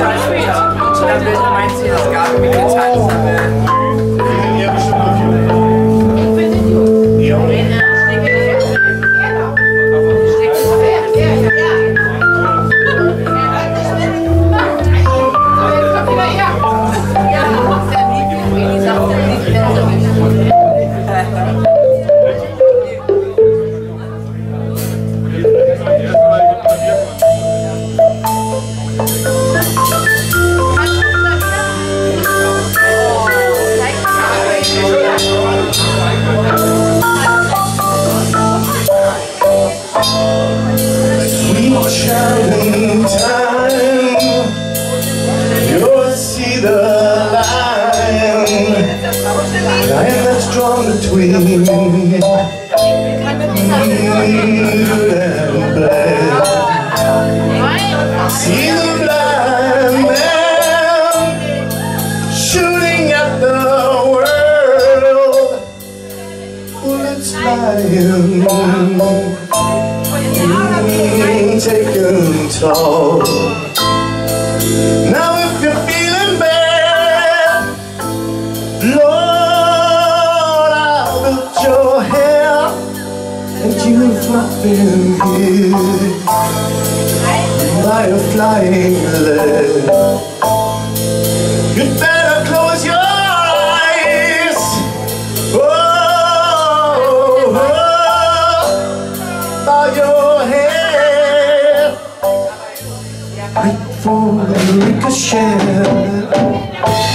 Jahre später. Und dann will mein Ziel, das gab mir den tanzen will. Shining time, you'll see the line that's drawn between good and bad. See the blind man shooting at the world, bullets flying, taken toll. Now if you're feeling bad, Lord, I'll build your hair and you'll flop in here by a flying lead. You'd better close your eyes. Bow your head. Wait for the ricochet.